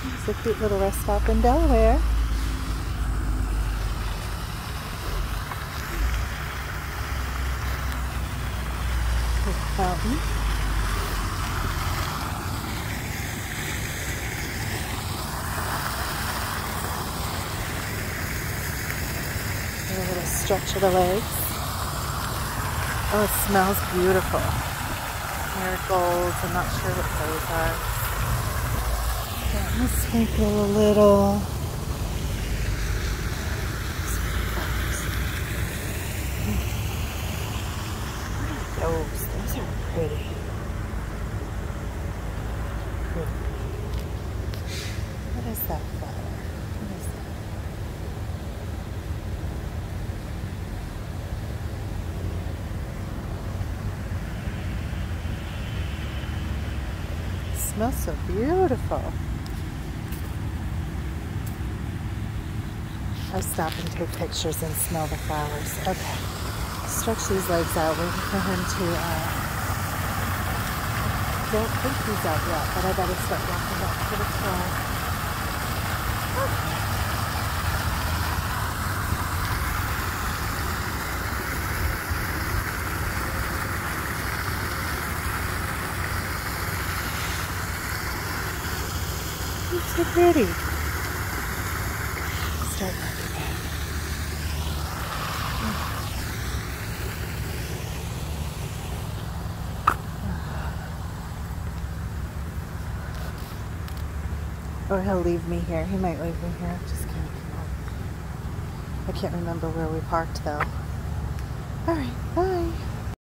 It's a cute little rest stop in Delaware. There's a fountain. A little stretch of the legs. Oh, it smells beautiful. Marigolds, I'm not sure what those are. Let me sprinkle a little. Those are pretty. What is that flower? What is that? It smells so beautiful. I'll stop and take pictures and smell the flowers. Okay. Stretch these legs out, waiting for him to, don't think he's out yet, but I better start walking back to the car. Okay. It's so pretty. Start walking back. Or he'll leave me here. He might leave me here. Just can't. I can't remember where we parked though. Alright, bye.